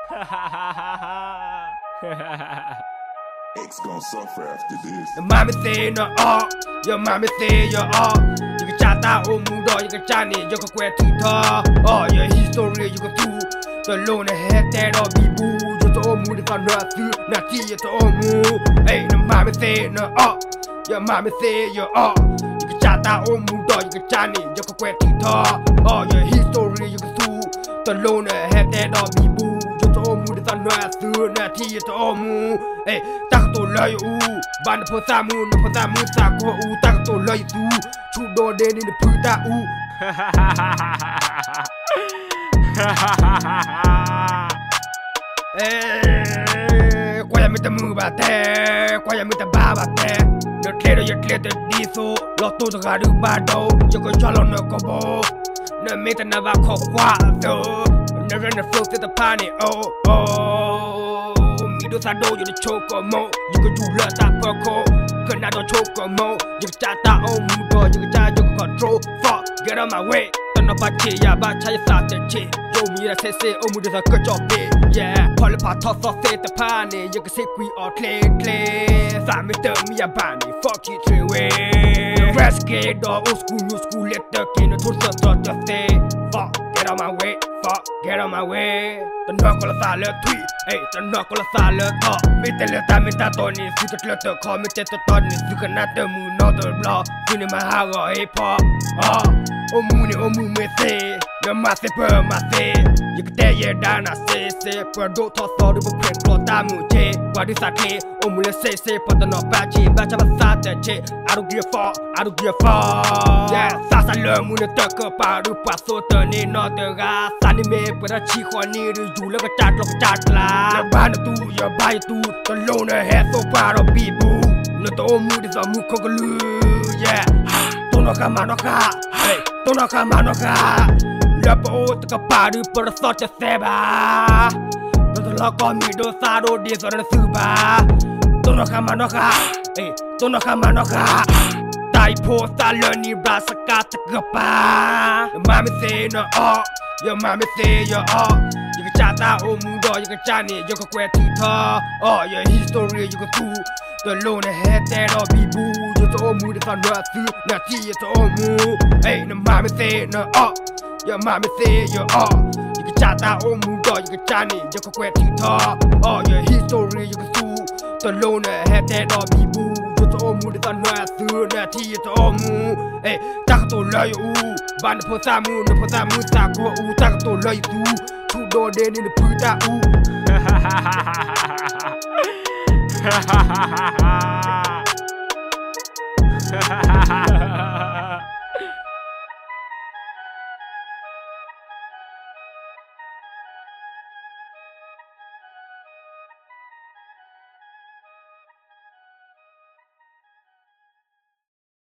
X gon' suffer after this. Your mommy say no your mommy say you're you can chat out old mood or you can chat it, you can quit to talk. Oh, your history you can do. The lone head that or be boo, just old mood if I'm not through, not see it old mood. Hey, the mommy say no your mommy say you're you can chat out old mood or you can chat it, you can quit to talk. Oh, your history you can do. The lone head that or be boo. Mùi ta nói xưa nè thì to mu, ê ta có tổ lời u, ban được phơi mu sa có u ta có tổ lời du, chú đồ đen đi được phơi ta u. Ê, qua nhà mình ta mưa bà té, qua nhà mình ta ba bà té, nó kêu nó giật lên từ đi số, lo tôi ta gà được ba đầu, giờ có cho lo nó có bò, nó mình ta nằm vào khó quá rồi. Never in the flow to the party, me do sado, you the choke or mo. You can do love that perco, could not choke or mo. You can chat that old mood, you can chat, you can control. Fuck, get on my way. Don't know about you, yeah, but try start the chick. Yo, me that say, oh, mood is a good job, yeah. Pull apart, toss off, say the party. You can say we all clean. Find me, tell me a bandy, fuck you, three way. Rescue, old school, new school, let the king, the tools, just say, fuck, get on my way. Get on my way. The knuckle of solid tweet. Hey, the knuckle of solid talk. Me tell you that me that Tony. You can let the call me tell the Tony. You can not the moon, not the block. Feeling my heart or hip hop. Oh, moon, me say. The massive per my say. You can tell you down, I say. But don't talk so the book print for that moon, Jay. What is that? Oh, moon, say, but the not patchy. Batch of a Saturday. I don't give a fuck. Yeah, Sasa learn moon the tuck up out of pass so turn in not the gas. Anime, but a chick on near you like a chat of chat la. Ban to your buy to the loner head so far of people. Not all mood is a mukogaloo, yeah. Tonoka, hey, Tonoka. Lapo to a party for a sort of seba. But the lock on me, those sado days on the suba. Tonoka, hey, Tonoka. I post a learning brass a cat to gapa. Your mommy say no your mommy say you're you can chat out old mood or you can chat it, you can quit to talk. Oh, your history you can do. The lone head that or be boo, just old mood if I'm not through, not see it's old mood. Hey, the mommy say no your mommy say you're you can chat out old mood or you can chat it, you can quit to talk. Oh, your history you can do. The lone head that or be boo. Oh, mood is on her through the tea to all moon. Hey, Taco Loy, Ban Posamu, the Posamu Sako, Taco Loy, two door dead in the Puta. Ha ha ha ha ha.